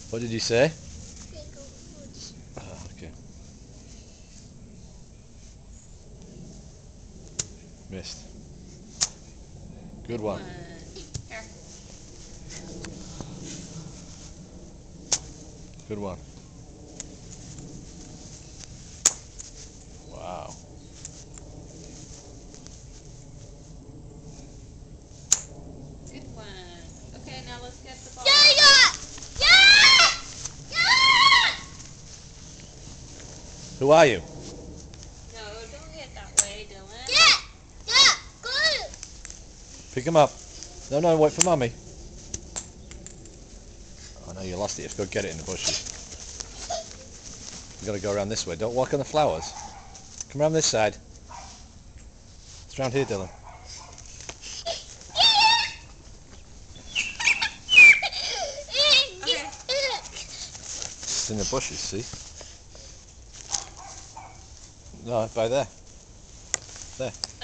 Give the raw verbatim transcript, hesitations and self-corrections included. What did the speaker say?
What did you say? Sprinkle fudge. Oh, okay. Missed. Good one. Here. Good one. Wow. Good one. Okay, now let's get the ball. Yeah, yeah! Yeah! Yeah! Who are you? No, don't hit that way, Dylan. Yeah! Yeah! Good! Pick him up. No, no, wait for Mummy. Oh no, you lost it. You have to go get it in the bushes. You got to go around this way. Don't walk on the flowers. Come around this side. It's around here, Dylan. Okay. It's in the bushes, see? No, by there. There.